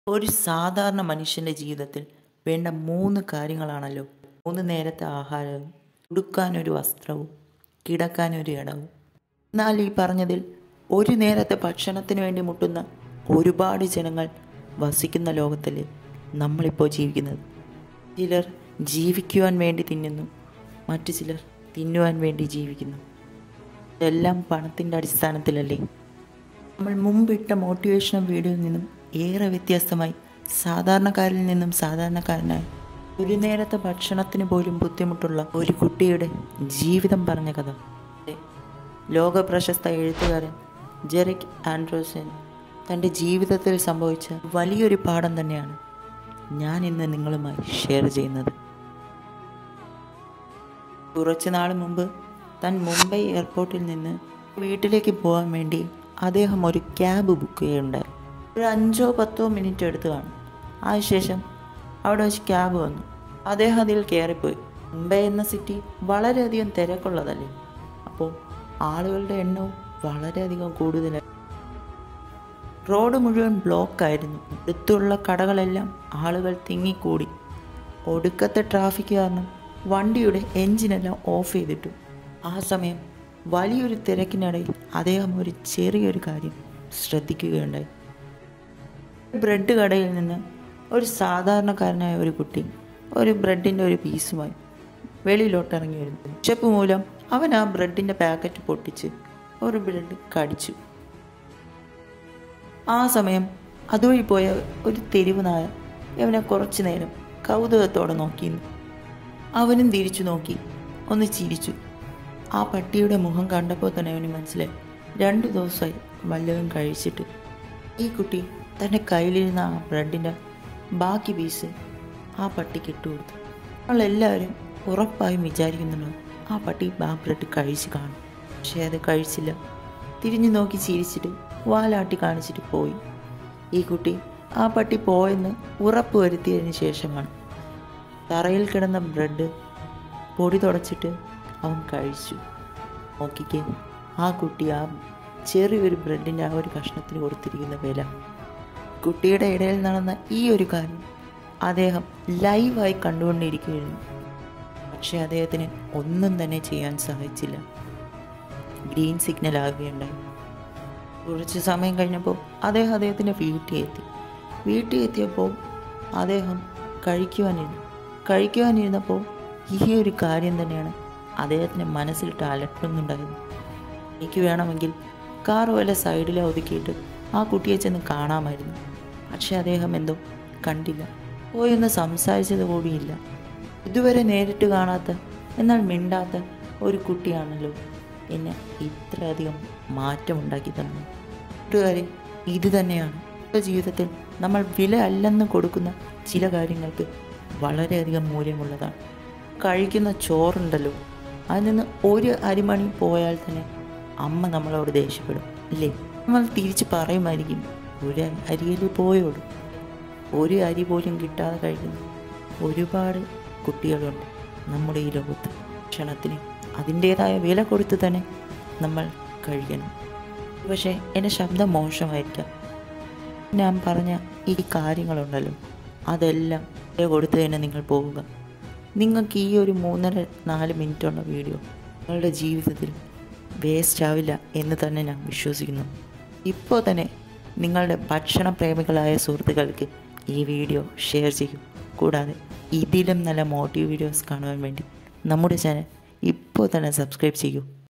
ഒരു സാധാരണ മനുഷ്യൻ്റെ ജീവിതത്തിൽ വേണ്ട 3 കാര്യങ്ങളാണല്ലോ. 3 നേരത്തെ ആഹാരവും, ഉടുക്കാനൊരു വസ്ത്രവും, കിടക്കാനൊരു ഇടവും. എന്നാൽ ഈ പറഞ്ഞതിൽ ഒരു നേരത്തെ ഭക്ഷണത്തിന് വേണ്ടി മുട്ടുന്ന ഒരുപാട് ജനങ്ങൾ വസിക്കുന്ന ലോകത്തല്ലേ നമ്മളിപ്പോൾ ജീവിക്കുന്നത്. ചിലർ ജീവിക്കുവാൻ വേണ്ടി തിന്നുന്നു, മറ്റു ചിലർ തിന്നുവാൻ വേണ്ടി ജീവിക്കുന്നു. ഇതെല്ലാം പണത്തിൻ്റെ അടിസ്ഥാനത്തിലല്ലേ. നമ്മൾ മുമ്പിട്ട മോട്ടിവേഷണൽ വീഡിയോയിൽ നിന്നും ഏറെ വ്യത്യസ്തമായി സാധാരണക്കാരിൽ നിന്നും സാധാരണക്കാരനായി ഒരു നേരത്തെ ഭക്ഷണത്തിന് പോലും ബുദ്ധിമുട്ടുള്ള ഒരു കുട്ടിയുടെ ജീവിതം പറഞ്ഞ കഥ. ലോക പ്രശസ്ത എഴുത്തുകാരൻ ജെറിക് ആൻഡ്രോസൻ തൻ്റെ ജീവിതത്തിൽ സംഭവിച്ച വലിയൊരു പാഠം തന്നെയാണ് ഞാൻ ഇന്ന് നിങ്ങളുമായി ഷെയർ ചെയ്യുന്നത്. കുറച്ച് നാൾ മുമ്പ് താൻ മുംബൈ എയർപോർട്ടിൽ നിന്ന് വീട്ടിലേക്ക് പോകാൻ വേണ്ടി അദ്ദേഹം ഒരു ക്യാബ് ബുക്ക് ചെയ്യുകയുണ്ടായി. ഒരു 5-10 മിനിറ്റ് എടുത്ത് കാണും. അതിനുശേഷം അവിടെ വെച്ച് ക്യാബ് വന്നു. അദ്ദേഹം അതിൽ കയറിപ്പോയി. മുംബൈ എന്ന സിറ്റി വളരെയധികം തിരക്കുള്ളതല്ലേ, അപ്പോൾ ആളുകളുടെ എണ്ണവും വളരെയധികം കൂടുതലായി. റോഡ് മുഴുവൻ ബ്ലോക്കായിരുന്നു. അടുത്തുള്ള കടകളെല്ലാം ആളുകൾ തിങ്ങിക്കൂടി. ഒടുക്കത്തെ ട്രാഫിക് കാരണം വണ്ടിയുടെ എൻജിനെല്ലാം ഓഫ് ചെയ്തിട്ടു. ആ സമയം വലിയൊരു തിരക്കിനിടയിൽ അദ്ദേഹം ഒരു ചെറിയൊരു കാര്യം ശ്രദ്ധിക്കുകയുണ്ടായി. ബ്രെഡ് കടയിൽ നിന്ന് ഒരു സാധാരണക്കാരനായ ഒരു കുട്ടി ഒരു ബ്രെഡിൻ്റെ ഒരു പീസുമായി വെളിയിലോട്ടിറങ്ങി വരുന്നു. വിശപ്പ് മൂലം അവൻ ആ ബ്രെഡിൻ്റെ പാക്കറ്റ് പൊട്ടിച്ച് ഒരു ബ്രെഡ് കടിച്ചു. ആ സമയം അതുവഴി പോയ ഒരു തെരുവ് നായ അവനെ കുറച്ചു നേരം കൗതുകത്തോടെ നോക്കിയിരുന്നു. അവനും തിരിച്ചു നോക്കി ഒന്ന് ചിരിച്ചു. ആ പട്ടിയുടെ മുഖം കണ്ടപ്പോൾ തന്നെ അവന് മനസ്സിലായി 2 ദിവസമായി വല്ലതും കഴിച്ചിട്ട്. ഈ കുട്ടി തൻ്റെ കയ്യിലിരുന്ന ആ ബ്രെഡിൻ്റെ ബാക്കി പീസ് ആ പട്ടിക്ക് ഇട്ടുകൊടുത്തു. നമ്മളെല്ലാവരും ഉറപ്പായും വിചാരിക്കുന്നുണ്ടോ ആ പട്ടി ആ ബ്രെഡ് കഴിച്ച് കാണും. പക്ഷേ അത് കഴിച്ചില്ല. തിരിഞ്ഞു നോക്കി ചിരിച്ചിട്ട് വാലാട്ടി കാണിച്ചിട്ട് പോയി. ഈ കുട്ടി ആ പട്ടി പോയെന്ന് ഉറപ്പ് വരുത്തിയതിന് ശേഷമാണ് തറയിൽ കിടന്ന ബ്രെഡ് പൊടി തുടച്ചിട്ട് അവൻ കഴിച്ചു. നോക്കിക്കേ ആ കുട്ടി ആ ചെറിയൊരു ബ്രെഡിൻ്റെ ആ ഒരു കഷ്ണത്തിന് കൊടുത്തിരിക്കുന്ന വില. കുട്ടിയുടെ ഇടയിൽ നടന്ന ഈ ഒരു കാര്യം അദ്ദേഹം ലൈവായി കണ്ടുകൊണ്ടിരിക്കുകയായിരുന്നു. പക്ഷേ അദ്ദേഹത്തിന് ഒന്നും തന്നെ ചെയ്യാൻ സാധിച്ചില്ല. ഗ്രീൻ സിഗ്നൽ ആകുകയുണ്ടായി. കുറച്ച് സമയം കഴിഞ്ഞപ്പോൾ അദ്ദേഹത്തിൻ്റെ വീട്ടിൽ എത്തിയപ്പോൾ അദ്ദേഹം കഴിക്കുവാനിരുന്നപ്പോൾ ഈ ഒരു കാര്യം തന്നെയാണ് അദ്ദേഹത്തിൻ്റെ മനസ്സിലിട്ട് അലട്ടുന്നുണ്ടായിരുന്നു. എനിക്ക് വേണമെങ്കിൽ കാർ വല്ല സൈഡിലെ ഒതുക്കിയിട്ട് ആ കുട്ടിയെ ചെന്ന് കാണാമായിരുന്നു. പക്ഷെ അദ്ദേഹം എന്തോ കണ്ടില്ല, പോയൊന്ന് സംസാരിച്ചത് കൂടിയില്ല. ഇതുവരെ നേരിട്ട് കാണാത്ത എന്നാൽ മിണ്ടാത്ത ഒരു കുട്ടിയാണല്ലോ എന്നെ ഇത്രയധികം മാറ്റമുണ്ടാക്കി തന്നു. കൂട്ടുകാരെ, ഇത് തന്നെയാണ് ജീവിതത്തിൽ നമ്മൾ വില അല്ലെന്ന് കൊടുക്കുന്ന ചില കാര്യങ്ങൾക്ക് വളരെയധികം മൂല്യമുള്ളതാണ്. കഴിക്കുന്ന ചോറുണ്ടല്ലോ, അതിൽ നിന്ന് ഒരു അരിമണി പോയാൽ തന്നെ അമ്മ നമ്മളോട് ദേഷ്യപ്പെടും ഇല്ലേ. നമ്മൾ തിരിച്ച് പറയുമായിരിക്കും ഒരു അരിയിൽ പോയോളൂ. ഒരു അരി പോലും കിട്ടാതെ കഴിക്കുന്ന ഒരുപാട് കുട്ടികളുണ്ട് നമ്മുടെ ഈ ലോകത്ത്. ഭക്ഷണത്തിന് അതിൻ്റേതായ വില കൊടുത്ത് തന്നെ നമ്മൾ കഴിക്കണം. പക്ഷേ എൻ്റെ ശബ്ദം മോശമായിരിക്കാം. ഞാൻ പറഞ്ഞ ഈ കാര്യങ്ങളുണ്ടല്ലോ, അതെല്ലാം കൊടുത്ത് തന്നെ നിങ്ങൾ പോവുക. നിങ്ങൾക്ക് ഈ ഒരു 3-4 മിനിറ്റുള്ള വീഡിയോ നിങ്ങളുടെ ജീവിതത്തിൽ വേസ്റ്റ് ആവില്ല എന്ന് തന്നെ ഞാൻ വിശ്വസിക്കുന്നു. ഇപ്പോൾ തന്നെ നിങ്ങളുടെ ഭക്ഷണ പ്രേമികളായ സുഹൃത്തുക്കൾക്ക് ഈ വീഡിയോ ഷെയർ ചെയ്യും. കൂടാതെ ഇതിലും നല്ല മോട്ടീവ് വീഡിയോസ് കാണുവാൻ വേണ്ടി നമ്മുടെ ചാനൽ ഇപ്പോൾ തന്നെ സബ്സ്ക്രൈബ് ചെയ്യൂ.